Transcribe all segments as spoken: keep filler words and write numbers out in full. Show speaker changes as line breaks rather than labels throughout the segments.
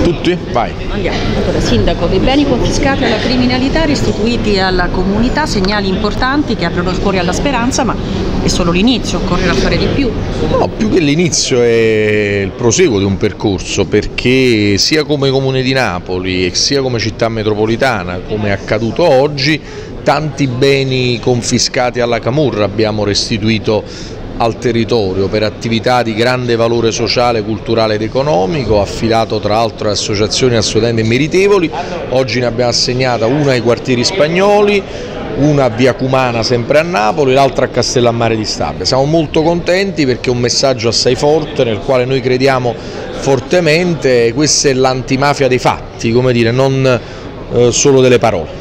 Tutti? Vai.
Andiamo. Allora, Sindaco, dei beni confiscati alla criminalità restituiti alla comunità, segnali importanti che aprono il cuore alla speranza, ma è solo l'inizio, occorrerà fare di più.
No, più che l'inizio è il proseguo di un percorso, perché sia come Comune di Napoli e sia come città metropolitana, come è accaduto oggi, tanti beni confiscati alla camorra abbiamo restituito al territorio per attività di grande valore sociale, culturale ed economico, affidato tra l'altro a associazioni assolutamente meritevoli. Oggi ne abbiamo assegnata una ai quartieri spagnoli, una a Via Cumana sempre a Napoli, l'altra a Castellammare di Stabia. Siamo molto contenti perché è un messaggio assai forte nel quale noi crediamo fortemente. Questa è l'antimafia dei fatti, come dire, non eh, solo delle parole.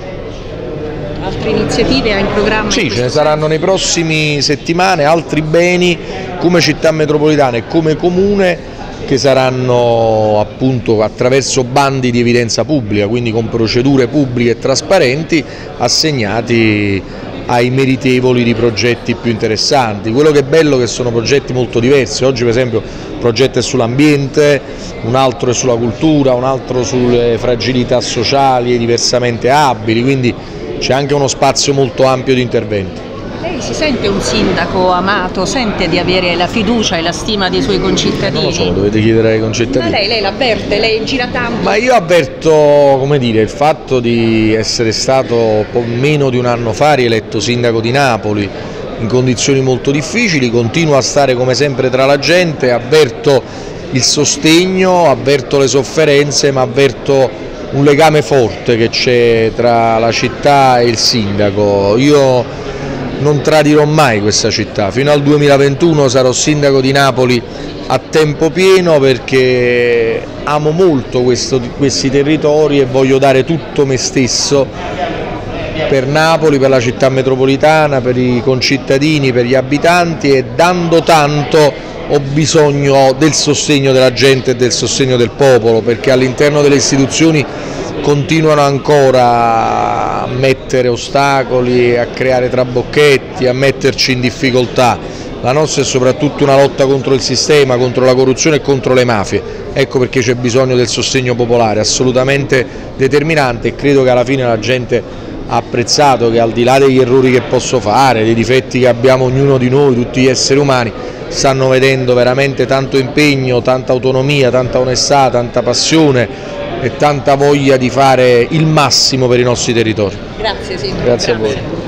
Altre iniziative ha in programma?
Sì, ce ne saranno nei prossimi settimane altri beni come città metropolitana e come comune che saranno appunto attraverso bandi di evidenza pubblica, quindi con procedure pubbliche e trasparenti, assegnati ai meritevoli di progetti più interessanti. Quello che è bello è che sono progetti molto diversi. Oggi per esempio il progetto è sull'ambiente, un altro è sulla cultura, un altro sulle fragilità sociali e diversamente abili, quindi c'è anche uno spazio molto ampio di interventi.
Lei si sente un sindaco amato, sente di avere la fiducia e la stima dei suoi concittadini?
Non lo so, dovete chiedere ai concittadini.
Ma lei, lei l'avverte, lei gira tanto?
Ma io avverto, come dire, il fatto di essere stato meno di un anno fa rieletto sindaco di Napoli in condizioni molto difficili, continuo a stare come sempre tra la gente, avverto il sostegno, avverto le sofferenze, ma avverto un legame forte che c'è tra la città e il sindaco. Io non tradirò mai questa città, fino al duemilaventuno sarò sindaco di Napoli a tempo pieno perché amo molto questo, questi territori e voglio dare tutto me stesso per Napoli, per la città metropolitana, per i concittadini, per gli abitanti, e dando tanto ho bisogno del sostegno della gente e del sostegno del popolo, perché all'interno delle istituzioni continuano ancora a mettere ostacoli, a creare trabocchetti, a metterci in difficoltà. La nostra è soprattutto una lotta contro il sistema, contro la corruzione e contro le mafie. Ecco perché c'è bisogno del sostegno popolare, assolutamente determinante, e credo che alla fine la gente ha apprezzato che, al di là degli errori che posso fare, dei difetti che abbiamo ognuno di noi, tutti gli esseri umani, stanno vedendo veramente tanto impegno, tanta autonomia, tanta onestà, tanta passione e tanta voglia di fare il massimo per i nostri territori.
Grazie, sì.
Grazie a voi.